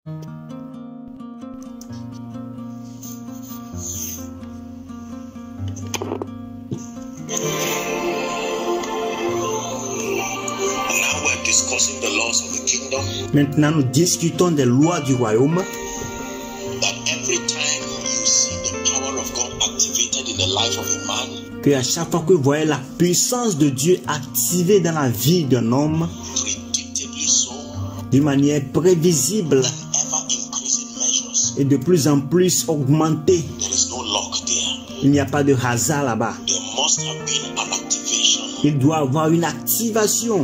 Maintenant, nous discutons des lois du royaume. Que à chaque fois que vous voyez la puissance de Dieu activée dans la vie d'un homme, d'une manière prévisible et de plus en plus augmentée, il n'y a pas de hasard là-bas. Il doit y avoir une activation.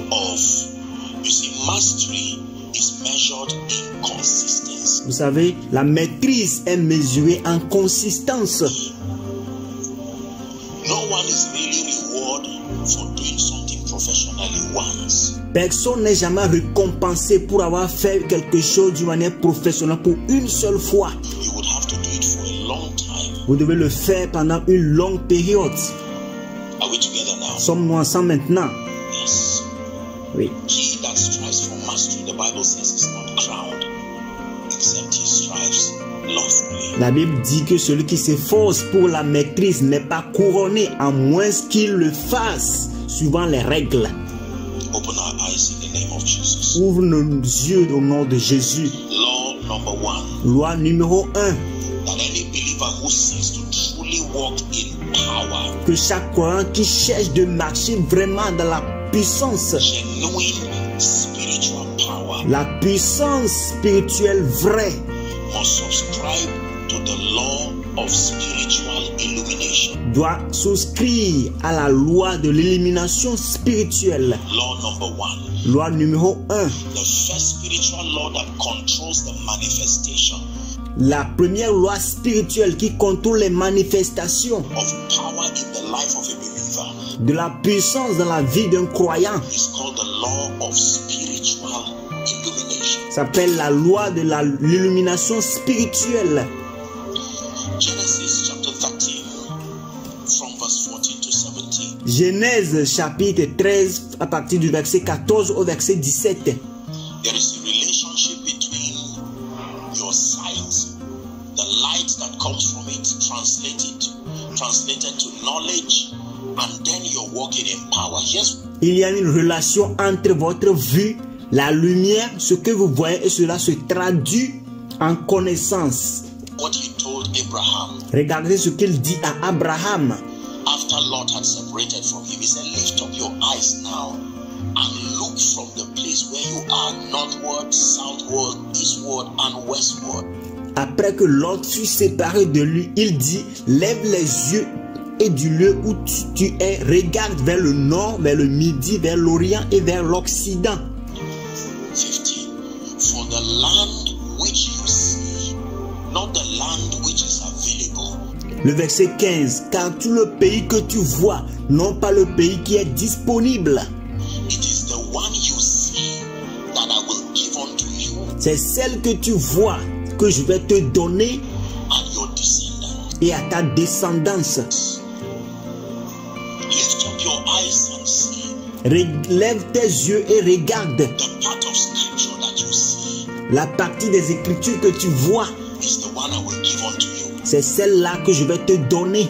Vous savez, la maîtrise est mesurée en consistance. Personne n'est jamais récompensé pour avoir fait quelque chose d'une manière professionnelle pour une seule fois. Vous devez le faire pendant une longue période. Sommes-nous ensemble maintenant? Oui. La Bible dit que celui qui s'efforce pour la maîtrise n'est pas couronné, à moins qu'il le fasse suivant les règles. Ouvre nos yeux au nom de Jésus. Loi numéro 1. Que chaque croyant qui cherche de marcher vraiment dans la puissance, la puissance spirituelle vraie, doit souscrire à la loi de l'illumination spirituelle. Loi numéro 1. La première loi spirituelle qui contrôle les manifestations de la puissance dans la vie d'un croyant s'appelle la loi de l'illumination spirituelle. Genèse chapitre 13 à partir du verset 14 au verset 17. Il y a une relation entre votre vue, la lumière, ce que vous voyez, et cela se traduit en connaissance. Regardez ce qu'il dit à Abraham. After Lot had separated from him, he said, lift up your eyes now and look from the place where you are, northward, southward, eastward and westward. Après que Lot fut séparé de lui, il dit, lève les yeux et du lieu où tu es, regarde vers le nord, vers le midi, vers l'orient et vers l'occident. 15. For the land which you see, not the land which is available. Le verset 15, car tout le pays que tu vois, non pas le pays qui est disponible. C'est celle que tu vois que je vais te donner et à ta descendance. Lève tes yeux et regarde. La partie des Écritures que tu vois, c'est celle-là que je vais te donner.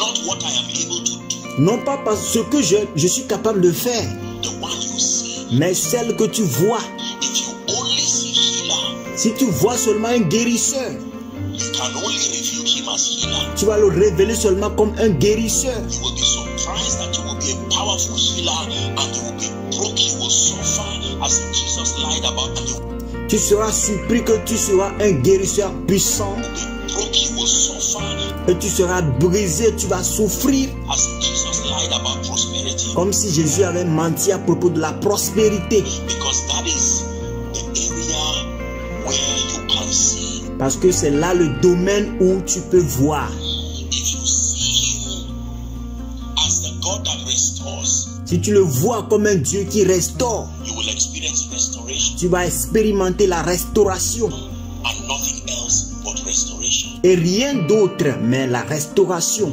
Non pas parce ce que je suis capable de faire, mais celle que tu vois. Si tu vois seulement un guérisseur, tu vas le révéler seulement comme un guérisseur. Tu seras surpris que tu seras un guérisseur puissant. Et tu seras brisé, tu vas souffrir. Comme si Jésus avait menti à propos de la prospérité. Parce que c'est là le domaine où tu peux voir. Si tu le vois comme un Dieu qui restaure, tu vas expérimenter la restauration. Et rien d'autre, mais la restauration.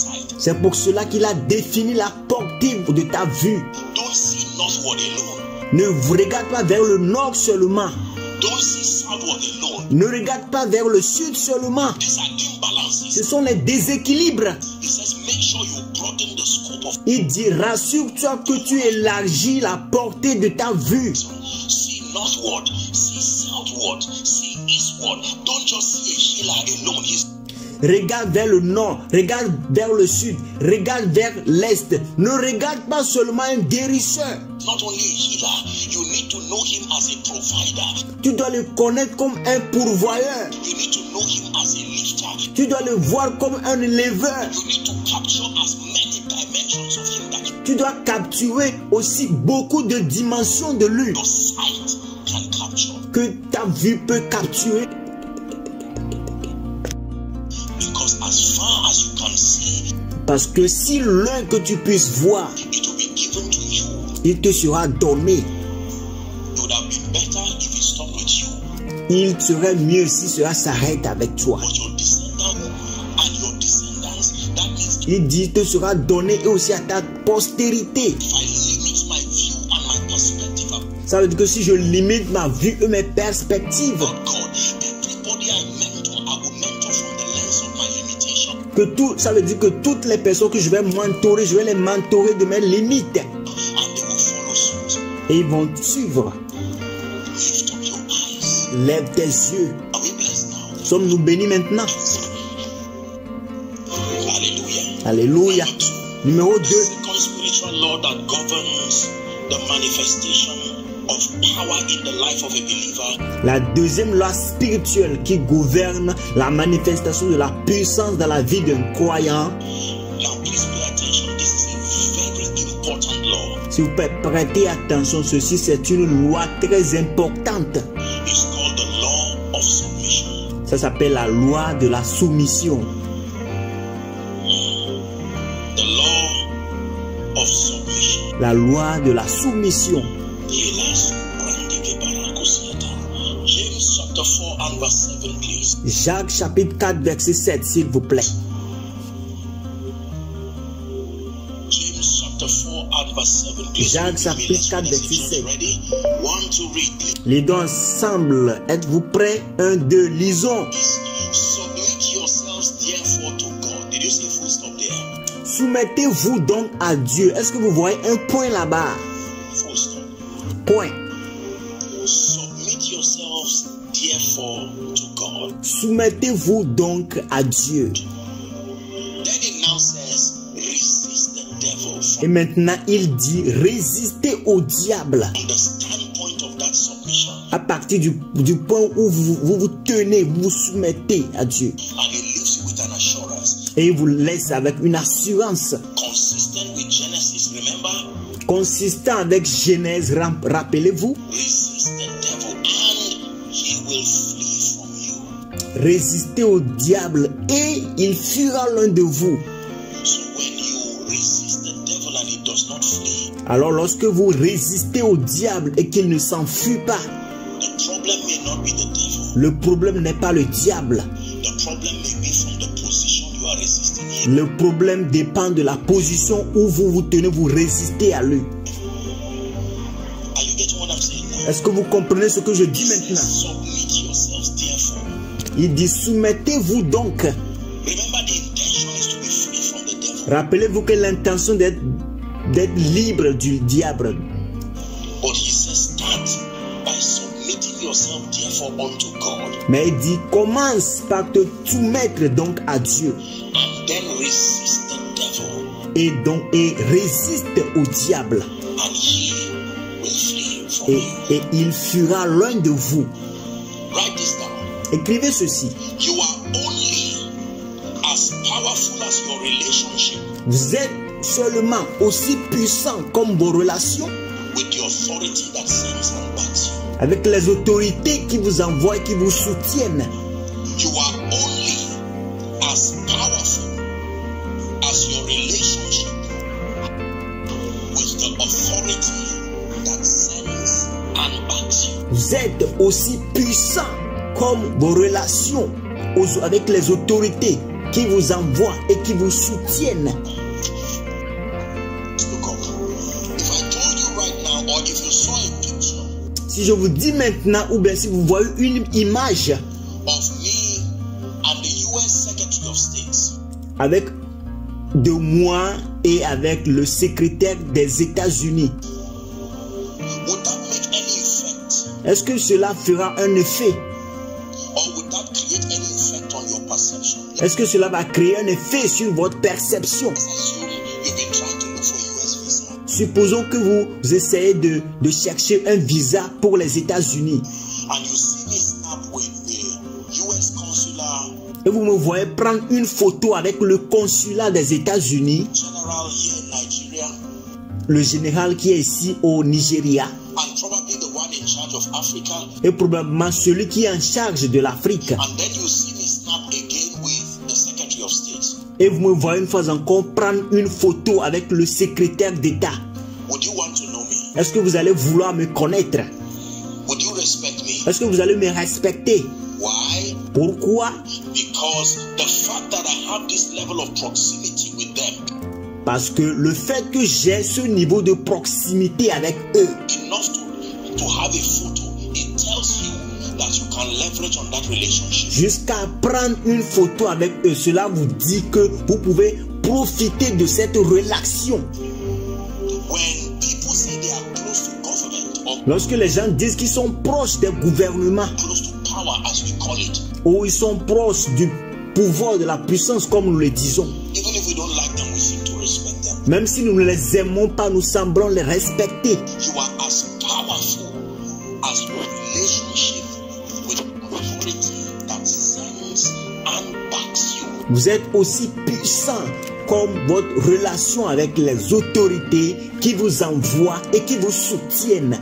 C'est pour cela qu'il a défini la portée de ta vue. Ne regarde pas vers le nord seulement. Don't see southward alone. Ne regarde pas vers le sud seulement. These are imbalances. Ce sont les déséquilibres. He says, make sure you broaden the scope of Il dit, rassure-toi que tu élargis la portée de ta vue. see northward, see southward, see eastward. Don't just see a healer alone. He's Regarde vers le nord, regarde vers le sud, regarde vers l'est. Ne regarde pas seulement un guérisseur. not only a healer, you need to know him as a provider. Tu dois le connaître comme un pourvoyeur. You need to know him as a lifter. Tu dois le voir comme un éleveur. You need to capture as many dimensions of him that Tu dois capturer aussi beaucoup de dimensions de lui your sight can capture. que ta vue peut capturer. Because as far as you can see, Parce que si l'un que tu puisses voir, it will be given to you. il te sera donné. It would have been better if it stopped with you. Il serait mieux si cela s'arrête avec toi. But your descendant and your descendants, that means Il dit, il te sera donné et aussi à ta postérité. if I limit my view and my perspective of Ça veut dire que si je limite ma vue et mes perspectives, God, everybody I mentor, I will mentor from the lens of my limitation. ça veut dire que toutes les personnes que je vais mentorer, je vais les mentorer de mes limites. And they will follow suit. Et ils vont suivre. Lift up your eyes. Lève tes yeux. Are we blessed now? Sommes-nous bénis maintenant? Hallelujah. Alléluia. Numéro 2. Second spiritual law that governs the manifestation of power in the life of a believer La deuxième loi spirituelle qui gouverne la manifestation de la puissance dans la vie d'un croyant. Now, please pay attention. This is a very important law. Si vous prêtez attention, ceci c'est une loi très importante. It's called the law of submission. Ça s'appelle la loi de la soumission. The law of submission. La loi de la soumission. James chapter 4 and verse 7, please. Jacques chapitre 4 verset 7, s'il vous plaît. James chapter 4 and verse 7, please. Jacques chapitre 4 verset 7. Ready? 1 to read, please. Lisons ensemble. Êtes-vous prêts? 1, 2, lisons. Submit yourselves therefore to God. Did you say full stop there? Soumettez-vous donc à Dieu. Est-ce que vous voyez un point là-bas? Full stop. Point. Submit yourselves therefore to God. Soumettez-vous donc à Dieu. Then it now says, resist the devil Et from maintenant, il dit, résistez au diable. the standpoint of that submission. À partir du point où vous tenez, vous vous soumettez à Dieu. And he leaves you with an assurance Et il vous laisse avec une assurance consistent with Genesis. Remember, consistant avec Genèse. Rappelez-vous, resist the devil and he will flee from you. résistez au diable et il fuira l'un de vous. So when you resist the devil and he does not flee, Alors lorsque vous résistez au diable et qu'il ne s'enfuit pas, the problem may not be the devil. le problème n'est pas le diable. The problem may be from the position you are resisting him. Le problème dépend de la position où vous vous tenez, vous résistez à lui. Are you getting what I'm saying now? Est-ce que vous comprenez ce que je dis maintenant? Submit yourselves therefore. Il dit, soumettez-vous donc. Remember, the intention is to be free from the devil. Rappelez-vous que l'intention d'être libre du diable. But he says, start by submitting yourself therefore unto God, Mais il dit, commence par te soumettre donc à Dieu. and then resist the devil, Et résiste au diable. and he will flee from Et, you. et il fuira l'un de vous. Write this down. Écrivez ceci. You are only as powerful as your relationship Vous êtes seulement aussi puissant comme vos relations with the authority that sends and backs you. avec les autorités qui vous envoient et qui vous soutiennent. You are only as powerful as your relationship with the authority that sends and backs you. Vous êtes aussi puissant comme vos relations avec les autorités qui vous envoient et qui vous soutiennent. Look up. If I told you right now, or if you saw a Si je vous dis maintenant, ou bien si vous voyez une image of me and the US Secretary of State, avec de moi et avec le secrétaire des États-Unis, would that make any effect? est-ce que cela fera un effet? Or would that create any effect on your perception? Est-ce que cela va créer un effet sur votre perception? Let's assume you've been trying to look for a US visa Supposons que vous essayez de chercher un visa pour les États-Unis and you see me snap with the US consular et vous me voyez prendre une photo avec le consulat des États-Unis, general here in Nigeria le général qui est ici au Nigeria and probably the one in charge of Africa, et probablement celui qui est en charge de l'Afrique. and then you see me snap again with the Secretary of State. Et vous me voyez une fois encore prendre une photo avec le secrétaire d'État. Would you want to know me? Est-ce que vous allez vouloir me connaître? Would you respect me? Est-ce que vous allez me respecter? Why? Pourquoi? Because the fact that I have this level of proximity with them, Parce que le fait que j'ai ce niveau de proximité avec eux, enough to have a photo, it tells you that you can leverage on that relationship. jusqu'à prendre une photo avec eux, cela vous dit que vous pouvez profiter de cette relation. When people say they are close to government or Lorsque les gens disent qu'ils sont proches des gouvernements close to power, as we call it, ou ils sont proches du pouvoir, de la puissance comme nous le disons, even if we don't like them, we seem to respect them. même si nous ne les aimons pas, nous semblons les respecter. You are as powerful as your relationship with authority that sends and backs you. Vous êtes aussi puissant comme votre relation avec les autorités qui vous envoient et qui vous soutiennent.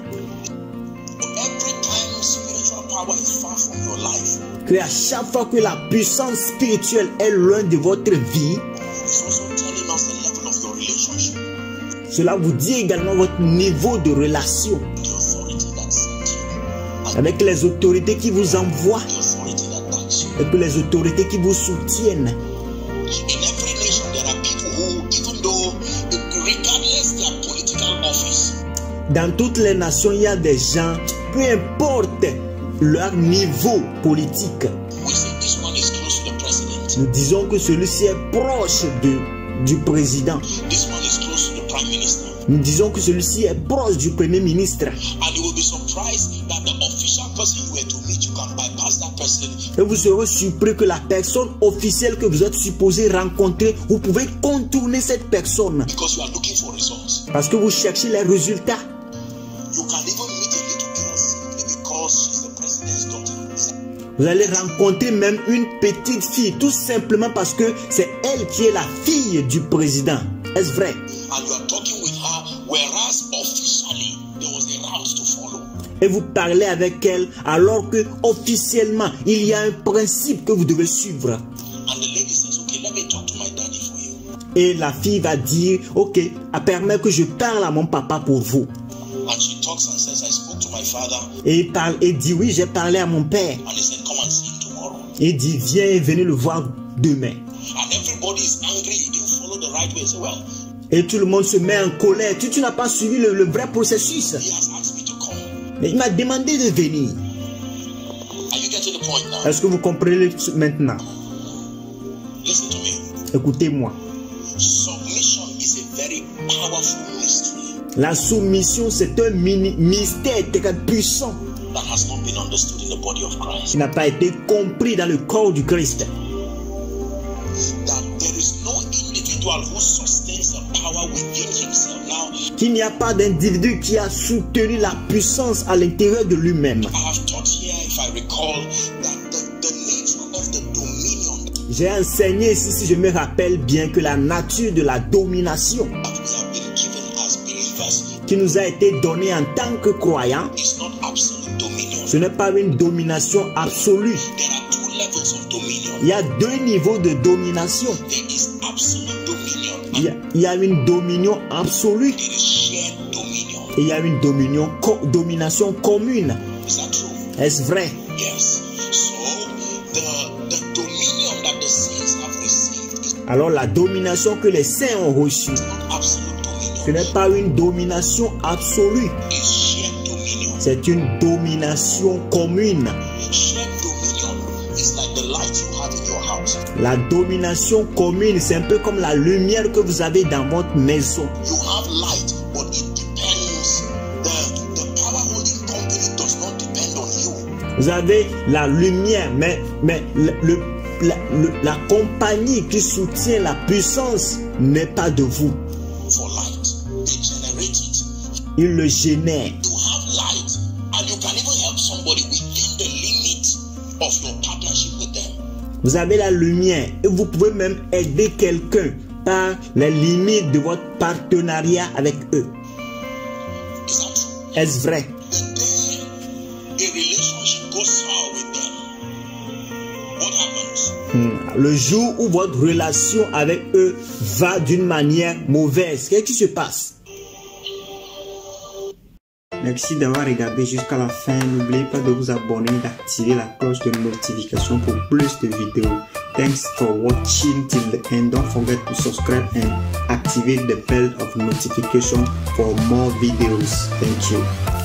Every time spiritual power is far from your life, Que à chaque fois que la puissance spirituelle est loin de votre vie, it's also telling us the level of your relationship, cela vous dit également votre niveau de relation the authority that sent you, and avec les autorités qui vous envoient the authority that backs you. et que les autorités qui vous soutiennent. In every nation, there are people who, even though, regardless their political office, Dans toutes les nations, il y a des gens, peu importe leur niveau politique, we say this one is close to the president, nous disons que celui-ci est proche du président. this one is close to the prime minister. Nous disons que celui-ci est proche du premier ministre. And you will be surprised that the official person you were to meet, you can bypass that person. Et vous serez surpris que la personne officielle que vous êtes supposé rencontrer, vous pouvez contourner cette personne Because you are looking for results. parce que vous cherchez les résultats. You can even meet a little girl simply because she's the president's daughter. Vous allez rencontrer même une petite fille tout simplement parce que c'est elle qui est la fille du président. Est-ce vrai? And you are talking with her, whereas officially there was a route to follow. Et vous parlez avec elle alors que officiellement il y a un principe que vous devez suivre. And the lady says, okay, let me talk to my daddy for you. Et la fille va dire, ok, permets que je parle à mon papa pour vous. And she talks and says, I spoke to my father. Et il parle et dit, oui, j'ai parlé à mon père. And he said, come and see him tomorrow. Et il dit, viens et venez le voir demain. And everybody is angry. You didn't follow the right way. Say, well, Et tout le monde se met en colère. Tu n'as pas suivi le vrai processus. he has asked me to come. Mais il m'a demandé de venir. Are you getting the point now? Est-ce que vous comprenez maintenant? Listen to me. Écoutez-moi. Submission is a very powerful mystery La soumission, c'est un mystère très puissant that has not been understood in the body of Christ. qui n'a pas été compris dans le corps du Christ. That there is no individual who sustains the power within himself. Now, Qu'il n'y a pas d'individu qui a soutenu la puissance à l'intérieur de lui-même. I have taught here, if I recall, that the nature of the dominion J'ai enseigné ici, si je me rappelle bien, que la nature de la domination that we have been given as believers qui nous a été donnée en tant que croyants, is not absolute dominion. ce n'est pas une domination absolue. There are two levels of dominion. Il y a deux niveaux de domination. There is absolute dominion Il y a une dominion absolue there is shared dominion. et il y a une domination commune. Is that true? Est-ce vrai? Yes. So the dominion that the saints have received is Alors la domination que les saints ont reçue, not absolute ce dominion. n'est pas une domination absolue, It's shared dominion. c'est une domination commune. Shared dominion is like the light you have in your house. La domination commune, c'est un peu comme la lumière que vous avez dans votre maison. You have light, but it depends. The power holding company does not depend on you. Vous avez la lumière, mais la compagnie qui soutient la puissance n'est pas de vous. For light, they generate it. Il le génère. You have light, and you can even help somebody within the limit of your partnership with them. Vous avez la lumière et vous pouvez même aider quelqu'un par les limites de votre partenariat avec eux. Is that true? Est-ce vrai? The day a relationship goes sour with them, what happens? Le jour où votre relation avec eux va d'une manière mauvaise, qu'est-ce qui se passe? Merci d'avoir regardé jusqu'à la fin. N'oubliez pas de vous abonner et d'activer la cloche de notification pour plus de vidéos. Thanks for watching till the end. Don't forget to subscribe and activate the bell of notification for more videos. Thank you.